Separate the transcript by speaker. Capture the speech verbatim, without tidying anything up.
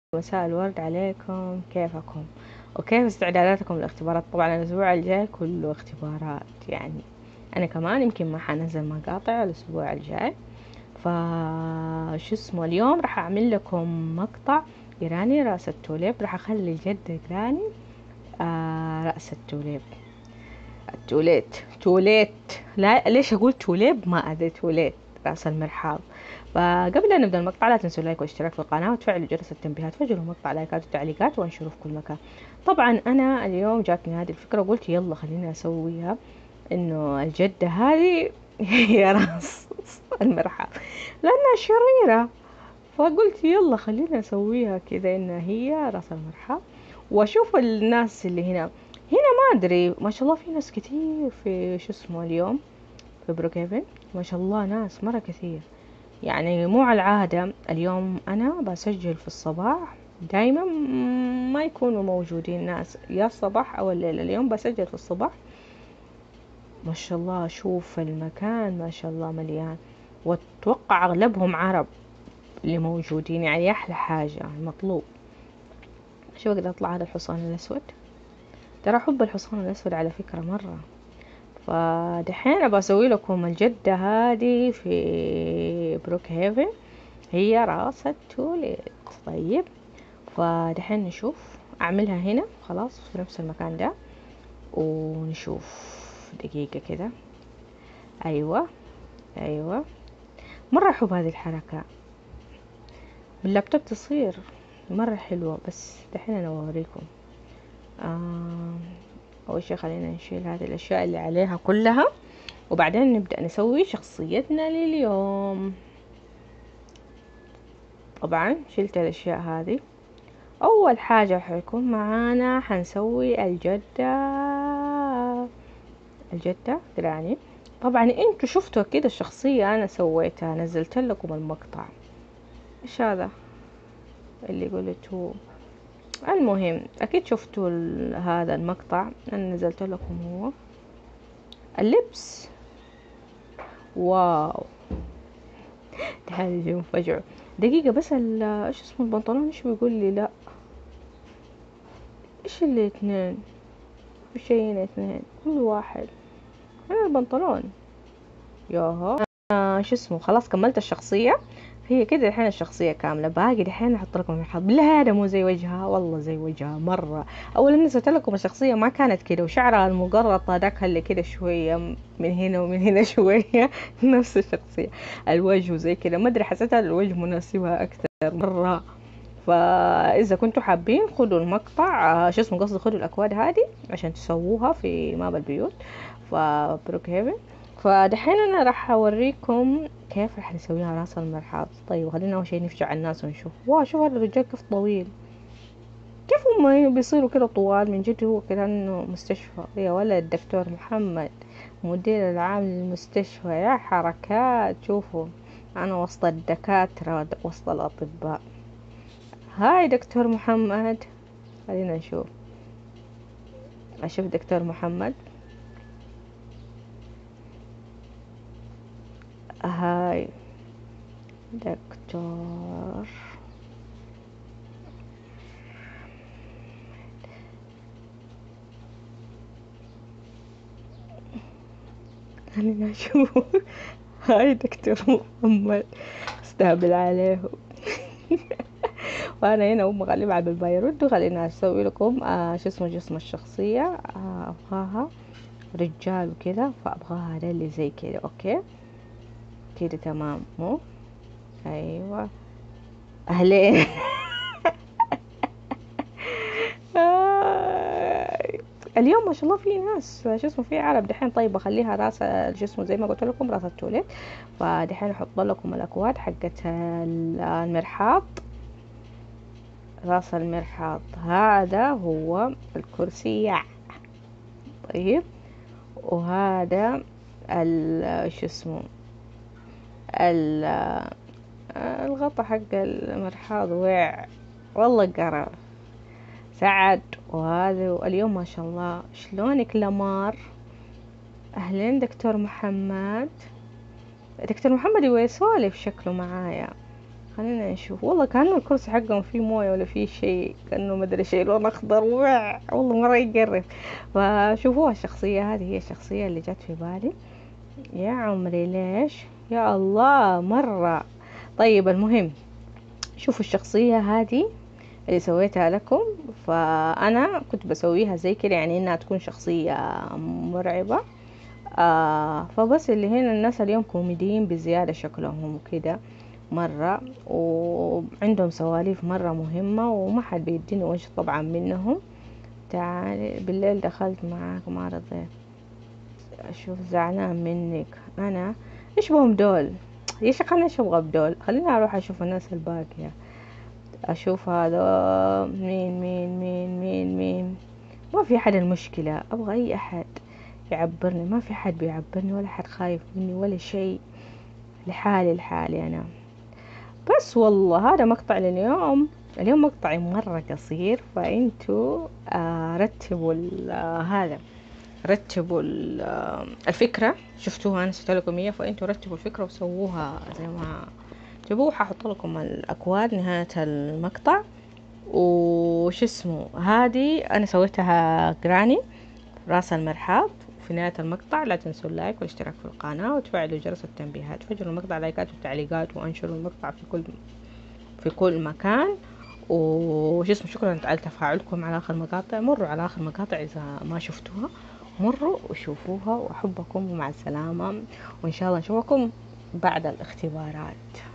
Speaker 1: مساء الورد عليكم، كيفكم وكيف استعداداتكم للاختبارات؟ طبعا الأسبوع الجاي كله اختبارات، يعني أنا كمان يمكن ما حنزل مقاطع الأسبوع الجاي. فشو اسمه اليوم راح أعمل لكم مقطع إيراني رأس التوليب. راح أخلي جدة إيراني آه رأس التوليب التوليت توليت لا ليش أقول توليب؟ ما أدري، توليت رأس المرحاض. فقبل أن نبدأ المقطع لا تنسوا لايك واشتراك في القناة وتفعلوا جرس التنبيهات، فجروا المقطع لايكات وتعليقات وانشروا في كل مكان. طبعا أنا اليوم جاتني هذه الفكرة وقلت يلا خلينا أسويها، إنه الجدة هذه هي رأس المرحاض لأنها شريرة. فقلت يلا خلينا أسويها كذا إنها هي رأس المرحاض. وأشوف الناس اللي هنا هنا ما أدري، ما شاء الله في ناس كتير في شو اسمه اليوم في بروكهافن، ما شاء الله ناس مرة كثير. يعني مو على العادة اليوم أنا بسجل في الصباح دايما ما يكونوا موجودين ناس، يا الصباح أو الليل. اليوم بسجل في الصباح، ما شاء الله أشوف المكان ما شاء الله مليان، واتوقع أغلبهم عرب اللي موجودين، يعني أحلى حاجة المطلوب. شو أقدر أطلع هذا الحصان الأسود، ترى أحب الحصان الأسود على فكرة مرة. فدحين بسوي لكم الجدة هذه في بروك هيفن، هي راس التوليت. طيب فدحين نشوف أعملها هنا خلاص في نفس المكان ده، ونشوف دقيقة كده. أيوة أيوة مرة أحب هذه الحركة، باللابتوب تصير مرة حلوة، بس دحين أنا بوريكم. آه أول شي خلينا نشيل هذه الأشياء اللي عليها كلها، وبعدين نبدأ نسوي شخصيتنا لليوم. طبعا شلت الأشياء هذه. أول حاجة حيكون معانا حنسوي الجدة الجدة جراني. طبعا انتوا شفتوا كده الشخصية أنا سويتها، نزلت لكم المقطع. إيش هذا اللي قلته؟ المهم أكيد شفتوا هذا المقطع، أنا نزلت لكم هو اللبس. واو هذا يجي مفاجأة. دقيقة بس، ايش اسمه البنطلون ايش بيقول لي؟ لا ايش اللي اثنين؟ في شيئين اثنين كل واحد. انا البنطلون ياها آه شو اسمه خلاص كملت الشخصية. هي كده الحين الشخصية كاملة، باقي الحين احط لكم الحظ. لا هذا مو زي وجهها، والله زي وجهها مرة. اولا نسيت لكم الشخصية ما كانت كده، وشعرها المقرط هذاك اللي كده شوية من هنا ومن هنا شوية نفس الشخصية. الوجه وزي كده ما ادري، حسيتها الوجه مناسبها اكثر مرة. فاذا كنتوا حابين خدوا المقطع آه، شو اسمه قصدي خدوا الاكواد هذه عشان تسووها في ماب البيوت فبروك هيفن. فدحين انا راح اوريكم كيف راح نسويها راس المرحاض. طيب خلينا اول شيء نفجع الناس ونشوف. واو شوف هذا الرجال كيف طويل، كيف هم بيصيروا كده طوال من جد؟ هو كده انه مستشفى يا ولد. دكتور محمد مدير العام للمستشفى، يا حركات. شوفوا انا وسط الدكاترة وسط الاطباء. هاي دكتور محمد، خلينا نشوف. اشوف دكتور محمد. هاي دكتور، خلينا نشوف. هاي دكتور محمد، استهبل عليه. وانا هنا ام غالبا على بالبايرود. خلينا اسوي لكم آه شو اسمه جسم الشخصية. آه ابغاها رجال وكذا، فابغاها هذا اللي زي كذا. اوكي كده تمام مو؟ ايوه اهلين. اليوم ما شاء الله في ناس شو اسمه في عرب دحين. طيب بخليها راس شو اسمه زي ما قلت لكم راس التوليت. فدحين احط لكم الاكواد حقت المرحاض. راس المرحاض هذا هو الكرسي. طيب وهذا ال شو اسمه الغطا حق المرحاض وع والله قرف سعد. وهذا اليوم ما شاء الله شلونك لمار. اهلين دكتور محمد. دكتور محمد يبغى يسولف شكله معايا. خلينا نشوف. والله كأنه الكرسي حقهم فيه موية ولا فيه شيء، كأنه مدري شيء لون أخضر وع والله مرة يقرف. فشوفوها الشخصية هذه هي الشخصية اللي جت في بالي. يا عمري ليش يا الله مرة. طيب المهم شوفوا الشخصية هذه اللي سويتها لكم، فأنا كنت بسويها زي كده يعني إنها تكون شخصية مرعبة. آه فبس اللي هنا الناس اليوم كوميديين بزيادة شكلهم وكده مرة، وعندهم سواليف مرة مهمة وما حد بيديني وجه طبعا منهم. تعالي بالليل دخلت معاك ما رضيت أشوف زعلان منك أنا. إيش بهم دول يا شيخ؟ أنا إيش أبغى بدول؟ خليني أروح أشوف الناس الباقية، أشوف هذا مين مين مين مين مين. ما في أحد، المشكلة أبغى أي أحد يعبرني، ما في حد بيعبرني ولا حد خايف مني ولا شيء، لحالي لحالي أنا بس. والله هذا مقطع لليوم. اليوم مقطعي مرة قصير، فانتوا آه رتبوا آه هذا رتبوا آه الفكرة. شفتوها أنا سويت لكم إياها، فانتوا رتبوا الفكرة وسووها زي ما تبوا. ححط لكم الأكواد نهاية المقطع. وش اسمه هذه أنا سويتها جراني راس المرحاض. في نهاية المقطع لا تنسوا اللايك والاشتراك في القناة وتفعلوا جرس التنبيهات. فجروا المقطع لايكات وتعليقات وانشروا المقطع في كل في كل مكان. وش اسمه شكرا على تفاعلكم على آخر مقاطع. مروا على آخر مقاطع إذا ما شفتوها، مروا وشوفوها. وأحبكم ومع السلامة، وإن شاء الله نشوفكم بعد الاختبارات.